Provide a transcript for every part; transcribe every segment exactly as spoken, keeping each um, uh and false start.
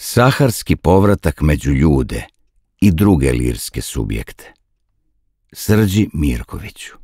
Saharski povratak među ljude i druge lirske subjekte. Srđi Mirkoviću.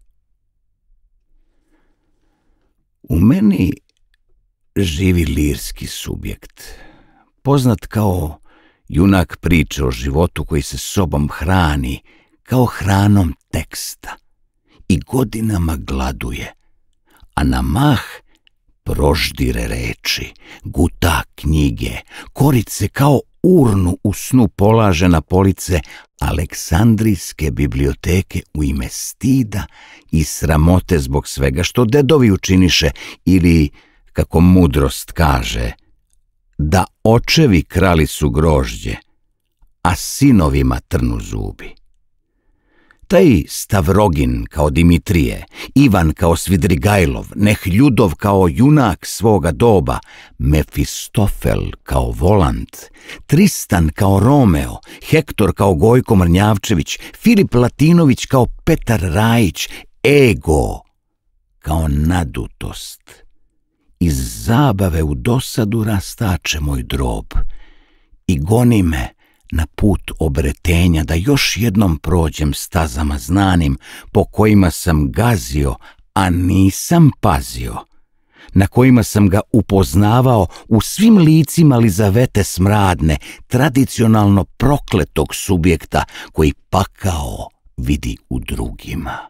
U meni živi lirski subjekt, poznat kao junak priče o životu koji se sobom hrani kao hranom teksta i godinama gladuje, a na mah proždire reči, guta knjige, korice kao urnu u snu polaže na police Aleksandrijske biblioteke u ime stida i sramote zbog svega što dedovi učiniše, ili, kako mudrost kaže, da očevi krali su grožđe, a sinovima trnu zubi. Taj Stavrogin kao Dimitrije, Ivan kao Svidrigajlov, Nehljudov kao junak svoga doba, Mefistofel kao Volant, Tristan kao Romeo, Hektor kao Gojko Mrnjavčević, Filip Latinović kao Petar Rajić, ego kao nadutost. Iz zabave u dosadu rastače moj drob i goni me na put obretenja da još jednom prođem stazama znanim po kojima sam gazio, a nisam pazio, na kojima sam ga upoznavao u svim licima Lizavete smradne, tradicionalno prokletog subjekta koji pakao vidi u drugima.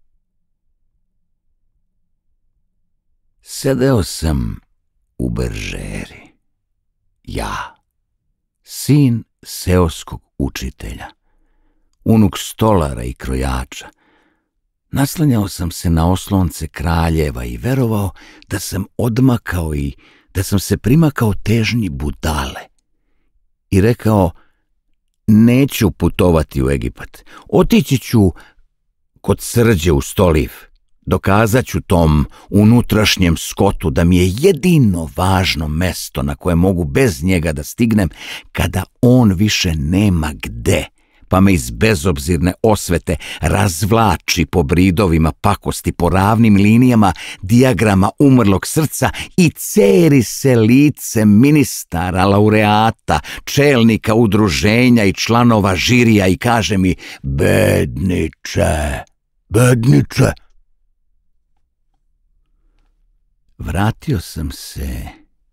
Sedeo sam u beržeri, ja, sin seoskog učitelja, unuk stolara i krojača. Naslanjao sam se na oslonce kraljeva i verovao da sam odmakao i da sam se primakao težnji budale. I rekao, neću putovati u Egipat, otići ću kod Srđe u Stoliv. Dokazat ću tom unutrašnjem Skotu da mi je jedino važno mesto na koje mogu bez njega da stignem kada on više nema gde, pa me iz bezobzirne osvete razvlači po bridovima pakosti, po ravnim linijama dijagrama umrlog srca i ceri se lice ministara, laureata, čelnika udruženja i članova žirija i kaže mi, bedniče, bedniče. Vratio sam se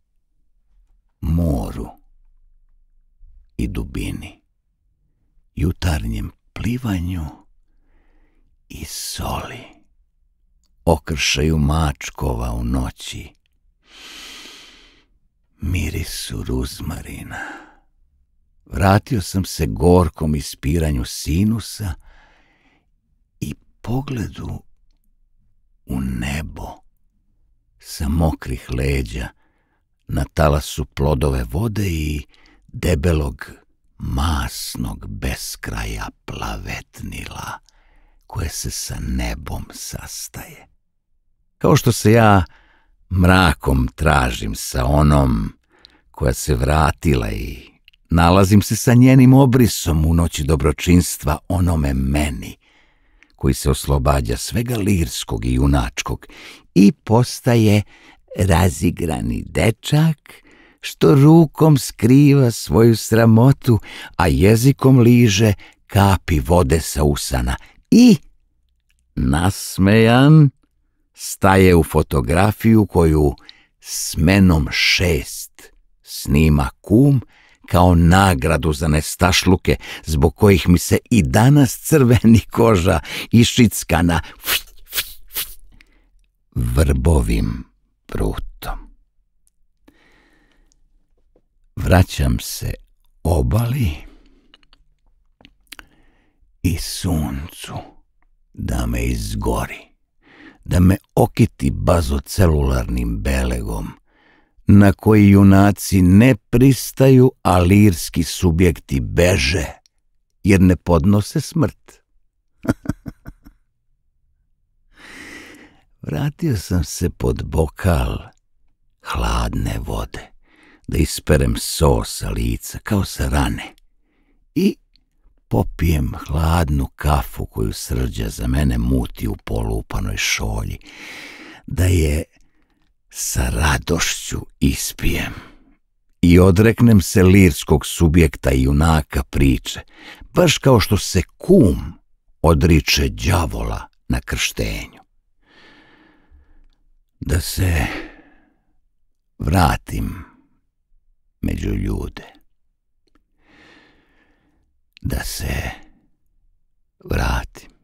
moru i dubini, jutarnjem plivanju i soli, okršaju mačkova u noći, mirisu ruzmarina. Vratio sam se gorkom ispiranju sinusa i pogledu u nebo sa mokrih leđa na talasu plodove vode i debelog masnog beskraja plavetnila koje se sa nebom sastaje. Kao što se ja mrakom tražim sa onom koja se vratila i nalazim se sa njenim obrisom u noći dobročinstva onome meni koji se oslobađa svega lirskog i junačkog i postaje razigrani dečak što rukom skriva svoju sramotu, a jezikom liže kapi vode sa usana i, nasmejan, staje u fotografiju koju smenom šest snima kum kao nagradu za nestašluke zbog kojih mi se i danas crveni koža iščickana vrbovim prutom. Vraćam se obali i suncu da me izgori, da me okiti bazocelularnim belegom na koji junaci ne pristaju, a lirski subjekti beže jer ne podnose smrt. Vratio sam se pod bokal hladne vode da isperem so sa lica kao sa rane i popijem hladnu kafu koju Srđa za mene muti u polupanoj šolji, da je sa radošću ispijem i odreknem se lirskog subjekta i junaka priče, baš kao što se kum odriče đavola na krštenju. Da se vratim među ljude. Da se vratim.